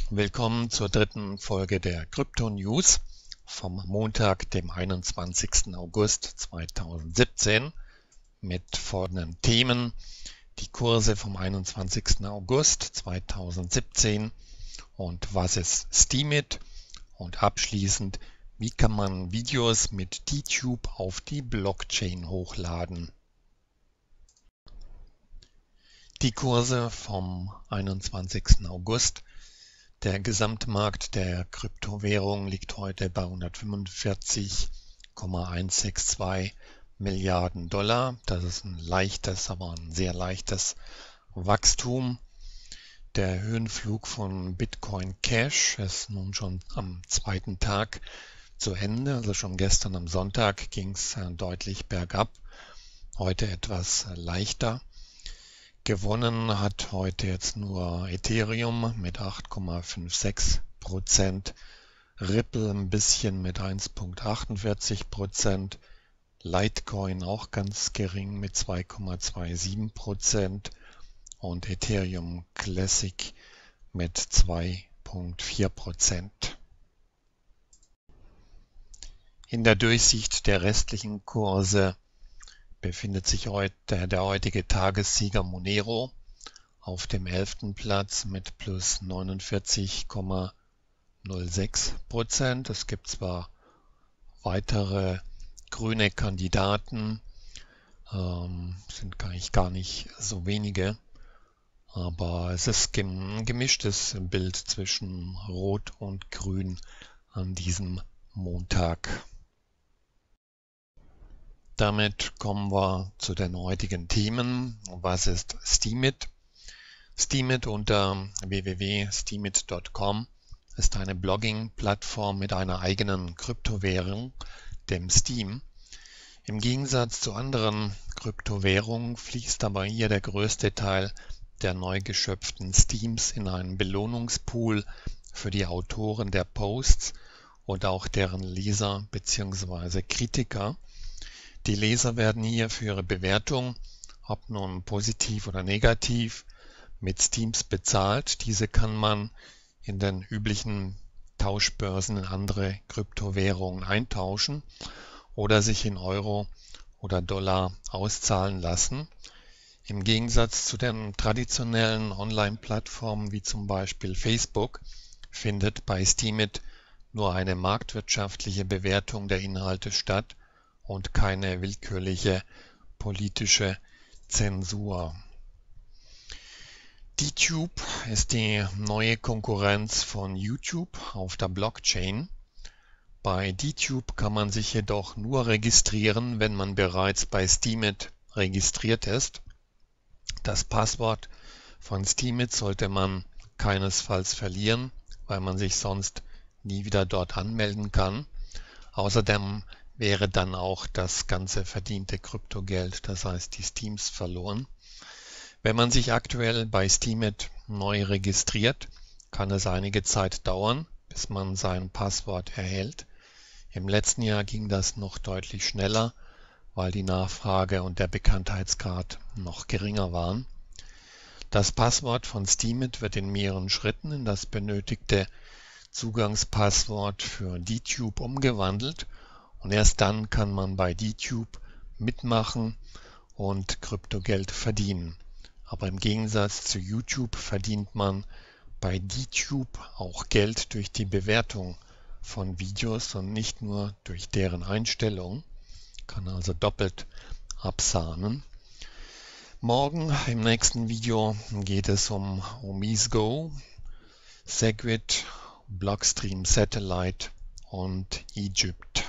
Willkommen zur dritten Folge der Krypto News vom Montag, dem 21. August 2017 mit folgenden Themen: die Kurse vom 21. August 2017 und was ist Steemit, und abschließend, wie kann man Videos mit DTube auf die Blockchain hochladen. Die Kurse vom 21. August. Der Gesamtmarkt der Kryptowährung liegt heute bei 145,162 Milliarden Dollar. Das ist ein leichtes, aber ein sehr leichtes Wachstum. Der Höhenflug von Bitcoin Cash ist nun schon am zweiten Tag zu Ende. Also schon gestern am Sonntag ging es deutlich bergab. Heute etwas leichter. Gewonnen hat heute jetzt nur Ethereum mit 8,56%, Ripple ein bisschen mit 1,48%, Litecoin auch ganz gering mit 2,27% und Ethereum Classic mit 2,4%. In der Durchsicht der restlichen Kurse befindet sich heute der heutige Tagessieger Monero auf dem 11. Platz mit plus 49,06%. Es gibt zwar weitere grüne Kandidaten, sind eigentlich gar nicht so wenige, aber es ist ein gemischtes Bild zwischen Rot und Grün an diesem Montag. Damit kommen wir zu den heutigen Themen. Was ist Steemit? Steemit unter www.steemit.com ist eine Blogging-Plattform mit einer eigenen Kryptowährung, dem Steem. Im Gegensatz zu anderen Kryptowährungen fließt aber hier der größte Teil der neu geschöpften Steems in einen Belohnungspool für die Autoren der Posts und auch deren Leser bzw. Kritiker. Die Leser werden hier für ihre Bewertung, ob nun positiv oder negativ, mit Steems bezahlt. Diese kann man in den üblichen Tauschbörsen in andere Kryptowährungen eintauschen oder sich in Euro oder Dollar auszahlen lassen. Im Gegensatz zu den traditionellen Online-Plattformen wie zum Beispiel Facebook findet bei Steemit nur eine marktwirtschaftliche Bewertung der Inhalte statt und keine willkürliche politische Zensur. DTube ist die neue Konkurrenz von YouTube auf der Blockchain. Bei DTube kann man sich jedoch nur registrieren, wenn man bereits bei Steemit registriert ist. Das Passwort von Steemit sollte man keinesfalls verlieren, weil man sich sonst nie wieder dort anmelden kann. Außerdem wäre dann auch das ganze verdiente Kryptogeld, das heißt die Steems, verloren. Wenn man sich aktuell bei Steemit neu registriert, kann es einige Zeit dauern, bis man sein Passwort erhält. Im letzten Jahr ging das noch deutlich schneller, weil die Nachfrage und der Bekanntheitsgrad noch geringer waren. Das Passwort von Steemit wird in mehreren Schritten in das benötigte Zugangspasswort für DTube umgewandelt. Und erst dann kann man bei DTube mitmachen und Kryptogeld verdienen. Aber im Gegensatz zu YouTube verdient man bei DTube auch Geld durch die Bewertung von Videos und nicht nur durch deren Einstellung. Kann also doppelt absahnen. Morgen im nächsten Video geht es um OmiseGo, Segwit, Blockstream Satellite und Egypt.